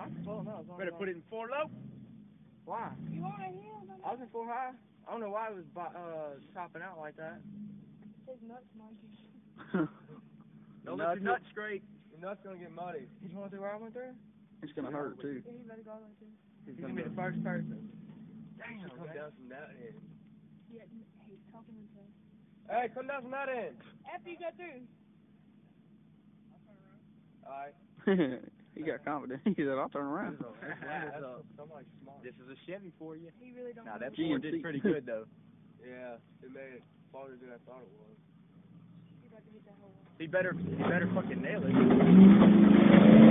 Full no. Better put it in 4 low. Why? You want a hill? I was in 4 high. I don't know why it was topping out like that. His nuts monkey. Don't let your nuts straight. Your nuts gonna get muddy. He's going through where I went through? It's gonna hurt too. Yeah, you better go like this. He's gonna be the first person. Damn, Come down from that end. Yeah, he's talking to him. Hey, come down from that end. After you go through. Alright. He got confident. He said, "I'll turn around." Somebody's smart. This is a Chevy for you. He really don't Nah, know. that Ford did pretty good though. Yeah, it made it farther than I thought it was. He's about to hit that hole. He better fucking nail it.